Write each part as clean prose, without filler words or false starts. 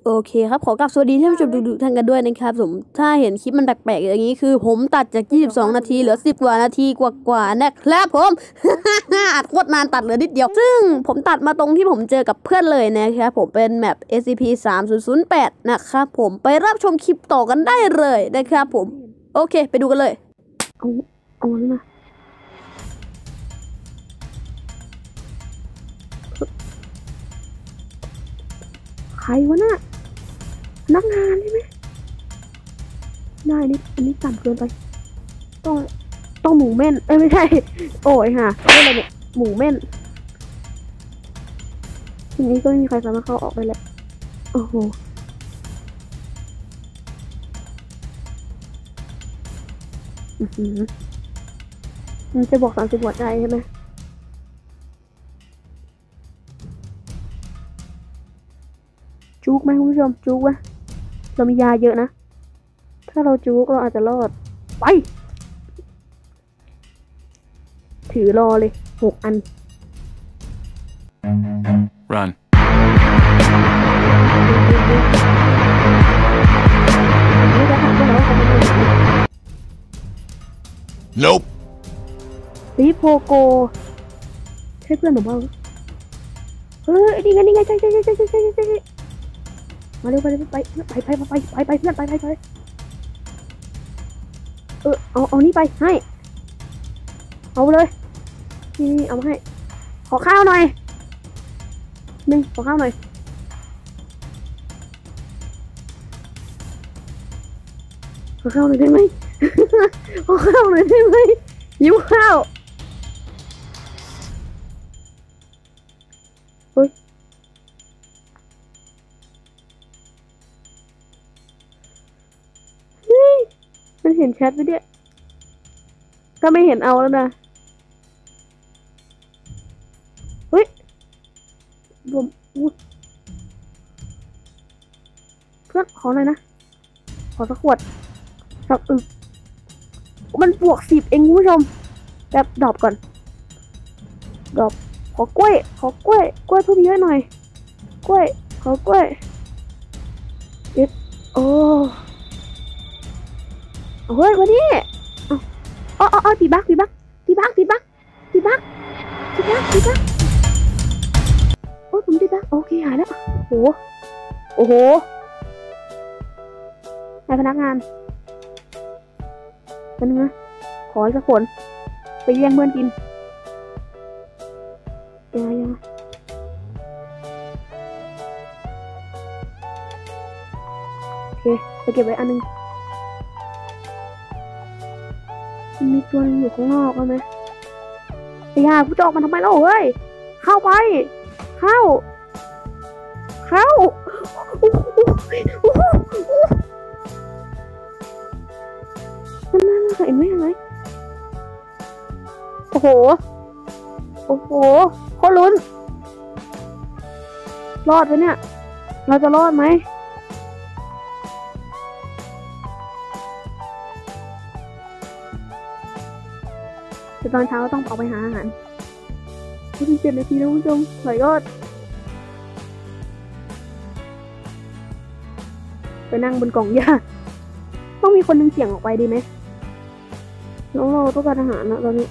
โอเคครับขอกราบสวัสดีท่านผู้ชมทุกท่านกันด้วยนะครับผมถ้าเห็นคลิปมันแปลกๆอย่างนี้คือผมตัดจาก22นาทีเหลือ10กว่านาทีกว่าๆนะครับผม อัดโคตรนานตัดเหลือนิดเดียวซึ่งผมตัดมาตรงที่ผมเจอกับเพื่อนเลยนะครับผมเป็นแมป SCP-3008 นะครับผมไปรับชมคลิปต่อกันได้เลยนะครับผมโอเคไปดูกันเลยเอานี่มาใครวะน่ะนักงานใช่ไหมได้นี่อันนี้ต่ำเกินไปต้องหมูเม่นไม่ใช่โอ้ยค่ะนี่อะไรเนี่ยหมูเม่นทีนี้ก็ไม่มีใครสามารถเข้าออกได้แล้วโอ้โหมันจะบอก30หัวใจใช่ไหมจุกไหมคุณผู้ชมจุกไหมเรามียาเยอะนะถ้าเราจุกเราอาจจะรอดไปถือรอเลย6 อัน Run. Nope. รีโพโกใช่เพื่อนหนูบ้างเฮ้ยนี่ไงใช่มาเร็วไปเพื่อนไปเอานี่ไปให้เอาเลยนี่เอามาให้ขอข้าวหน่อยขอข้าวหน่อยได้ไหม ขอข้าวหน่อยได้ไหมหิวข้าวเฮ้ยมันเห็นแชทไปเนี่ยถ้าไม่เห็นเอาแล้วนะเฮ้ยผมเพื่อนขอหน่อยนะขอสักขวดสักมันบวก10เองคุณผู้ชมแบบดรอปก่อนดรอปขอกล้วยเพิ่มเยอะหน่อยกล้วยขอกล้วยโอ้เฮ้ยวันนี้ตีบักโอ้ผมตีบักโอเคหายแล้วโอ้โหนายพนักงานเป็นไงขอสักคนไปเลี้ยงเพื่อนกินยาโอเคไปเก็บไว้อันนึงมีตัวนึงอยู่ข้างนอกไหมไอ้ยากูจะออกมาทำไมเล่าเฮ้ยเข้าไปเข้านั่นเห็นไหมโอ้โหโคตรลุ้นรอดไหมเนี่ยเราจะรอดไหมแต่ตอนเช้าต้องออกไปหาอาหาร7 นาทีแล้วคุณผู้ชมไหลรอดไปนั่งบนกล่องหญ้าต้องมีคนนึงเสี่ยงออกไปดีไหมแล้วเราต้องการอาหารนะตอนนี้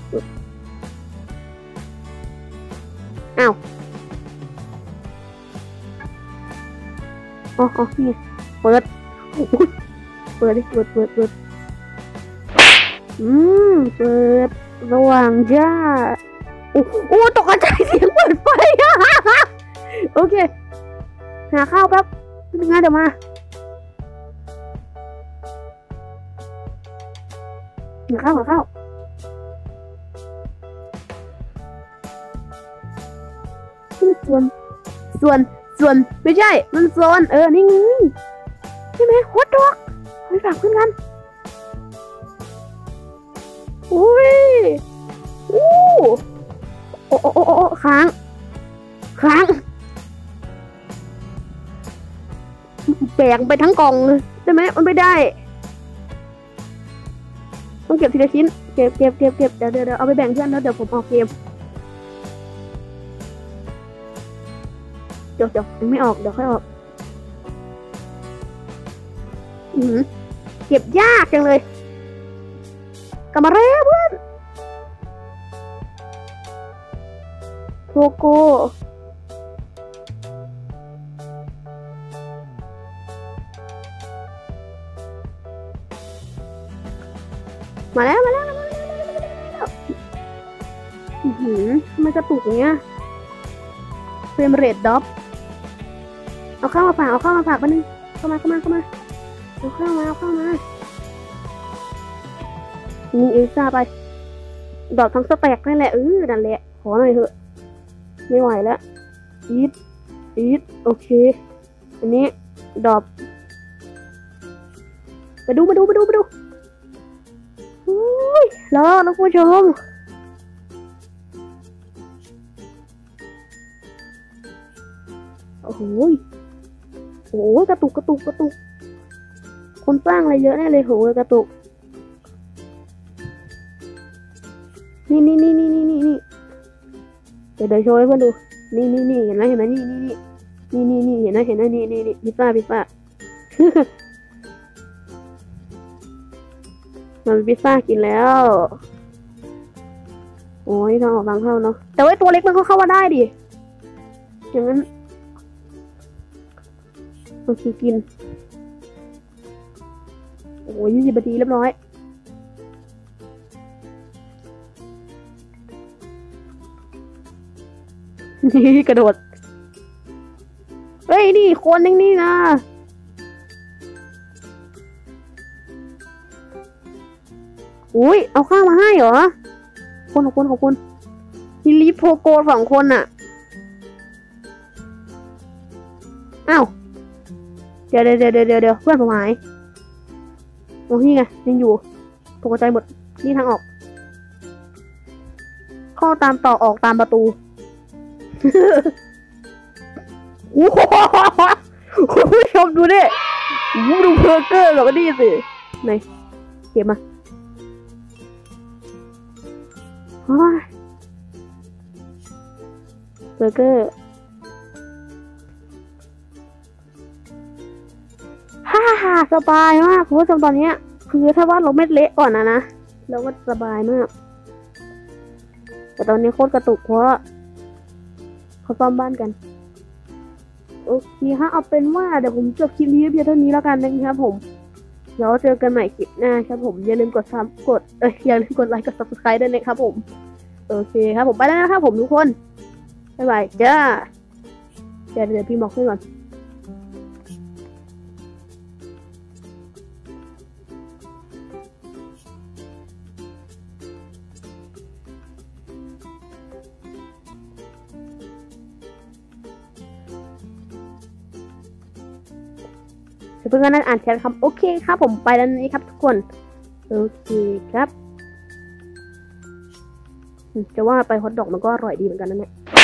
อ้าวอ๋อนี่เปิดดิเปิดระหว่างจ้าโอ้ตกใจเสียงเปิดไฟโอเคหาข้าวแป๊บงั้นเดี๋ยวมาหาข้าวส่วนไม่ใช่มันโซนนี่ไงใช่ไหมฮอตดอกไปฝากเพื่อนกันอุ้ยโอ้ค้างแบกไปทั้งกล่องเลยใช่ไหมมันไม่ได้ต้องเก็บทีละชิ้นเก็บเดี๋ยวเอาไปแบ่งเพื่อนแล้วเดี๋ยวผมออกเกมเดี๋ยวไม่ออกเดี๋ยวค่อยออกเก็บยากจังเลยกลับมาแล้วเพื่อนโทโกมาแล้วทำไมกระตุกอย่างเงี้ยเฟรมเรทดรอปเอาเข้ามาฝากมานึงเข้ามาเอาเข้ามานี่เอซ่าไปดรอปทั้งสแต็กนั่นแหละนั่นแหละขอหน่อยเถอะไม่ไหวแล้วอีทโอเคอันนี้ดรอปมาดูโอ้ยรอนะผู้ชมโอ้โหกระตุกคนสร้างอะไรเยอะแน่เลยโหกระตุกนี่เดี๋ยวโชว์ให้เพื่อนดูนี่เห็นไหมนี่เห็นไหมนี่พิซซ่ามันพิซซ่ากินแล้วโอ้ยทางออกทางเข้าเนาะแต่ว่าตัวเล็กมันก็เข้ามาได้ดิอย่างนั้นโอเคกินโอ้ย20 นาทีเรียบร้อยนี่กระโดดเฮ้ยนี่คนนึงนี่นะอุ้ยเอาข้าวมาให้เหรอขอบคุณมีลีฟโพโก2 คนน่ะอ้าวเดี๋ยวเพื่อนผมหายโอ้นี่ไงยังอยู่ตกใจหมดนี่ทางออกเข้าตามต่อออกตามประตูโอ้โหคุณผู้ชมดูดิดูเบอร์เกอร์กับนี่สิไหนเก็บมาเบอร์เกอร์สบายมากคุณผู้ชมตอนนี้คือถ้าว่าเราไม่เละก่อนนะเราก็สบายมากแต่ตอนนี้โคตรกระตุกเพราะเขาซ่อมบ้านกันโอเคฮะเอาเป็นว่าเดี๋ยวผมจบคลิปนี้เพียงเท่านี้แล้วกันนะครับผมเดี๋ยวเจอกันใหม่คลิปหน้าครับผมอย่าลืมกดอย่าลืมกดไลค์กด subscribe ด้วยนะครับผมโอเคครับผมไปแล้วนะครับผมทุกคนบ๊ายบายจ้าเดี๋ยวพี่บอกให้ก่อนเพื่อนๆนั่งอ่านแชทครับโอเคครับผมไปแล้วนี่ครับทุกคนโอเคครับจะว่าไปฮอทดอกมันก็อร่อยดีเหมือนกันนะเนี่ย